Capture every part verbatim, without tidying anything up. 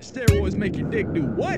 Steroids make your dick do what?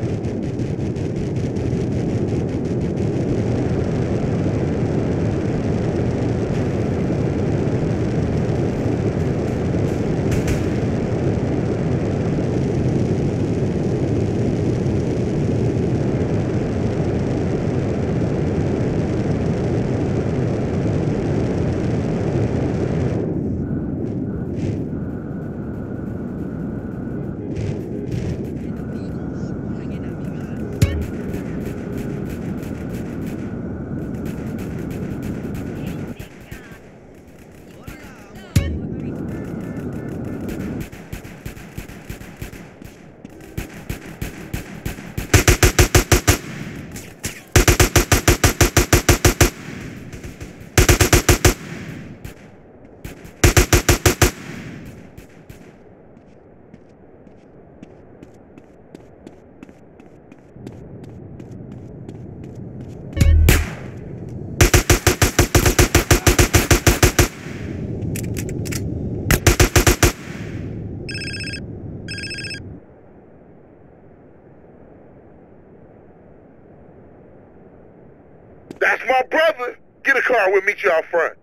That's my brother. Get a car, we'll meet you out front.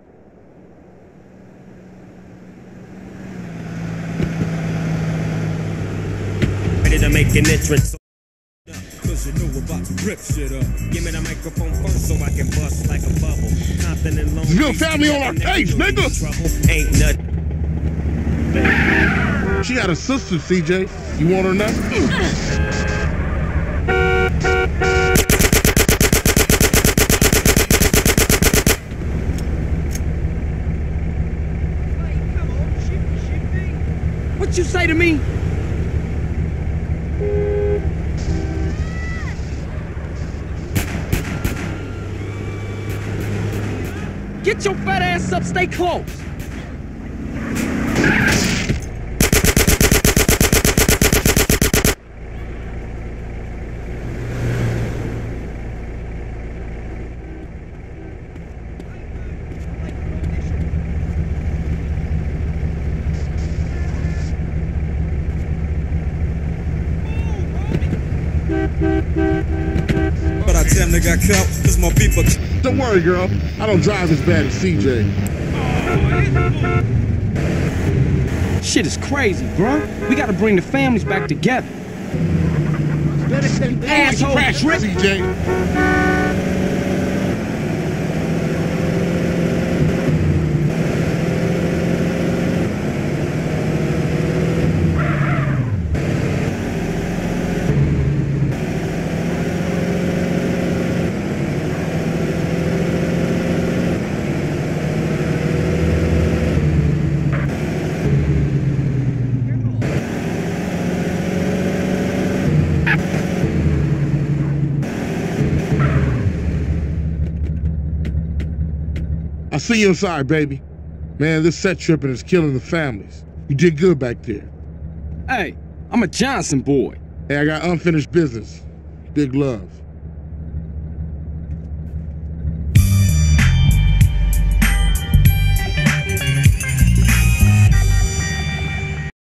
Ready to make an entrance. Cause you know about to rip shit up. Give me the microphone first so I can bust like a bubble. Compton and Long Beach. Real family on our case, nigga. Ain't nothing. She got a sister, C J. You want her now? What you say to me? Get your fat ass up, stay close. But I damn near got killed cause my people. Don't worry, girl. I don't drive as bad as C J. Shit is crazy, bro. We gotta bring the families back together. Asshole, Crash, C J. I'll see you inside, baby. Man, this set tripping is killing the families. You did good back there. Hey, I'm a Johnson boy. Hey, I got unfinished business. Big love.